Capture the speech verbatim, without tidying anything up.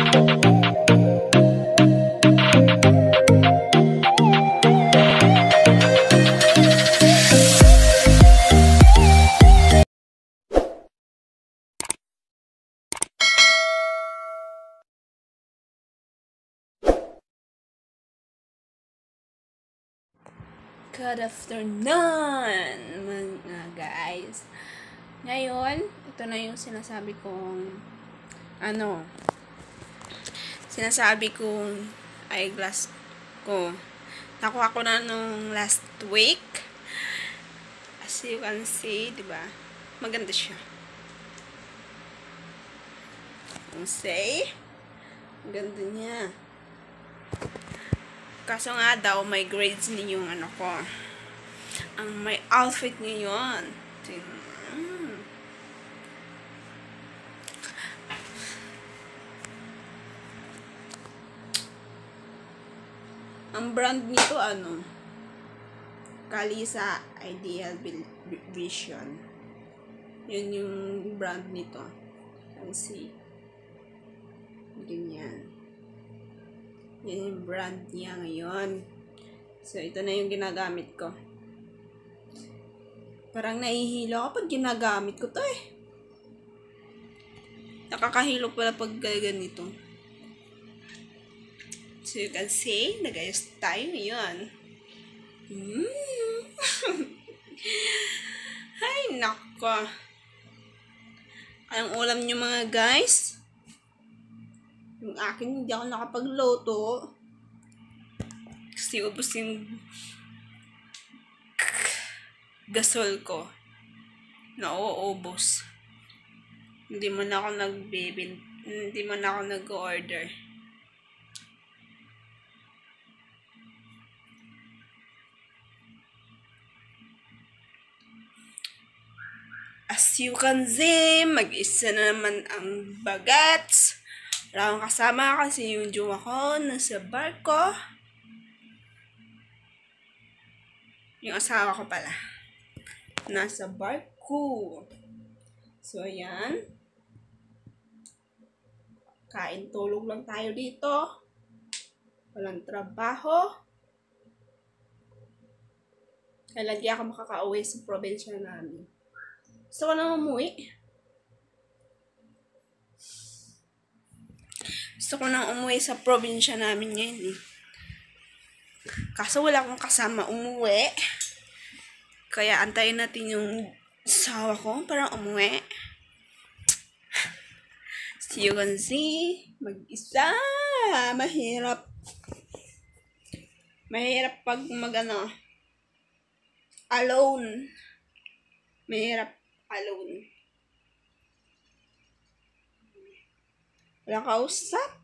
Good afternoon, mga guys. Ngayon, ito na yung sinasabi kong ano, sinasabi kong eyeglass ko. Nakuha ko na nung last week. As you can see, di ba? Maganda siya. Kung say, ganda niya. Kaso nga daw, may grades ninyong ano ko. Ang may outfit ngayon. Mm. Ang brand nito, ano? Kalisa Ideal Vision. Yun yung brand nito. Fancy. Ganyan. Yan yung brand niya ngayon. So, ito na yung ginagamit ko. Parang nahihilo ako pag ginagamit ko to eh. Nakakahilo pala pag ganito. So, you can see, nag-ayos tayo ngayon. Mm. Ay, nako. Anong ulam nyo mga guys? Yung akin, hindi ako nakapagluto. Kasi ubos yung gasol ko. Nauubos. Hindi mo na ako nagbibin. Hindi mo na ako nag-order. As you can see, mag-isa na naman ang bagats. Wala akong kasama kasi yung jowa ko nasa barko. Yung asawa ko pala. Nasa barko. So, ayan. Kain tulog lang tayo dito. Walang trabaho. Kailan di ako makaka-uwi sa probinsya namin. Gusto ko na umuwi. Gusto ko nang umuwi sa probinsya namin ngayon eh. Kaso wala akong kasama umuwi. Kaya antayin natin yung asawa ko para umuwi. So you can see, mag-isa. Mahirap. Mahirap pag mag-ano. Alone. Mahirap alone. Walang kausap.